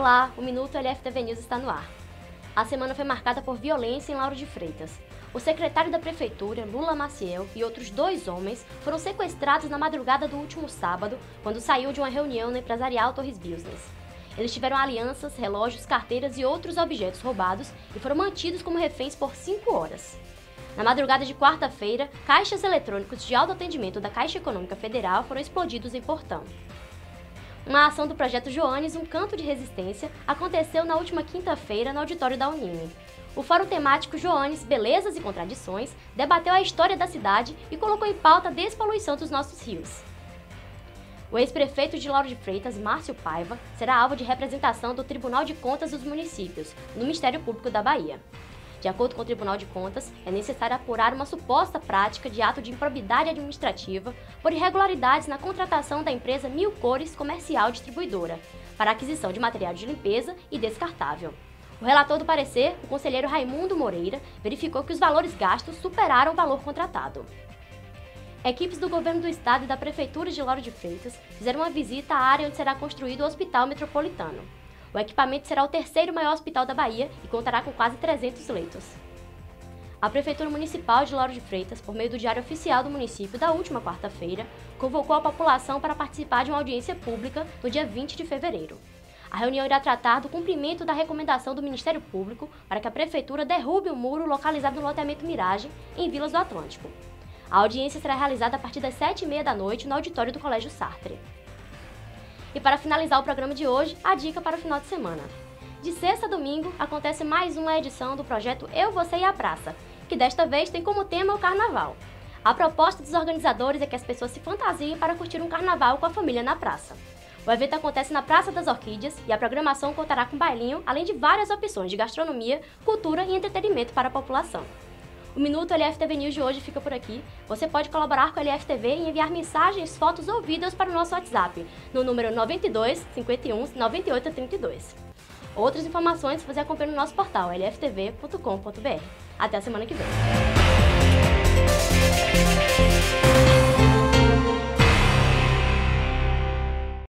Olá, o Minuto LFTV News está no ar. A semana foi marcada por violência em Lauro de Freitas. O secretário da prefeitura, Lula Maciel, e outros 2 homens foram sequestrados na madrugada do último sábado, quando saiu de uma reunião na empresarial Torres Business. Eles tiveram alianças, relógios, carteiras e outros objetos roubados e foram mantidos como reféns por 5 horas. Na madrugada de quarta-feira, caixas eletrônicos de autoatendimento da Caixa Econômica Federal foram explodidos em Portão. Uma ação do Projeto Joanes, um canto de resistência, aconteceu na última quinta-feira no auditório da Unime. O fórum temático Joanes, Belezas e Contradições debateu a história da cidade e colocou em pauta a despoluição dos nossos rios. O ex-prefeito de Lauro de Freitas, Márcio Paiva, será alvo de representação do Tribunal de Contas dos Municípios, no Ministério Público da Bahia. De acordo com o Tribunal de Contas, é necessário apurar uma suposta prática de ato de improbidade administrativa por irregularidades na contratação da empresa Mil Cores Comercial Distribuidora para aquisição de material de limpeza e descartável. O relator do parecer, o conselheiro Raimundo Moreira, verificou que os valores gastos superaram o valor contratado. Equipes do Governo do Estado e da Prefeitura de Lauro de Freitas fizeram uma visita à área onde será construído o Hospital Metropolitano. O equipamento será o 3º maior hospital da Bahia e contará com quase 300 leitos. A Prefeitura Municipal de Lauro de Freitas, por meio do Diário Oficial do município da última quarta-feira, convocou a população para participar de uma audiência pública no dia 20 de fevereiro. A reunião irá tratar do cumprimento da recomendação do Ministério Público para que a Prefeitura derrube o muro localizado no loteamento Miragem, em Vilas do Atlântico. A audiência será realizada a partir das 7h30 da noite no auditório do Colégio Sartre. E para finalizar o programa de hoje, a dica para o final de semana. De sexta a domingo, acontece mais uma edição do projeto Eu, Você e a Praça, que desta vez tem como tema o carnaval. A proposta dos organizadores é que as pessoas se fantasiem para curtir um carnaval com a família na praça. O evento acontece na Praça das Orquídeas e a programação contará com bailinho, além de várias opções de gastronomia, cultura e entretenimento para a população. O Minuto LFTV News de hoje fica por aqui. Você pode colaborar com a LFTV e enviar mensagens, fotos ou vídeos para o nosso WhatsApp, no número 92 51 98 32. Outras informações você acompanha no nosso portal lftv.com.br. Até a semana que vem.